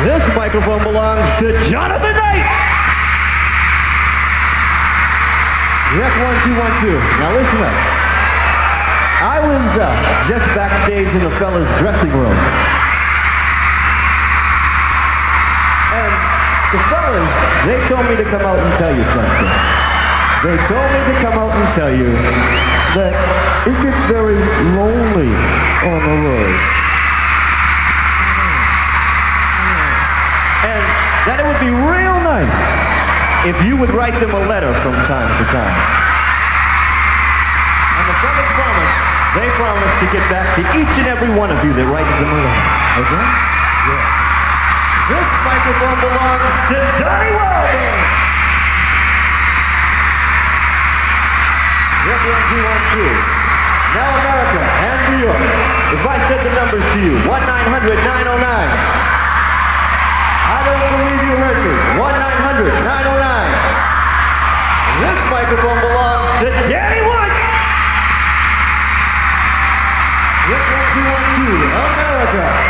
This microphone belongs to Jonathan Knight. Rec 1212. Now listen up. I was just backstage in the fellas' dressing room. And the fellas, they told me to come out and tell you something. They told me to come out and tell you that it gets very lonely on the road. And that it would be real nice if you would write them a letter from time to time. And the fellas promised, they promised to get back to each and every one of you that writes them a letter. Okay? Yeah. This microphone belongs to Donnie Wilder. Rep 1212. Now America and New York. If I said the numbers to you, 1-900-909. I don't believe you heard me. 1-900-909. This microphone belongs to Danny Wood. Rep 1212. America.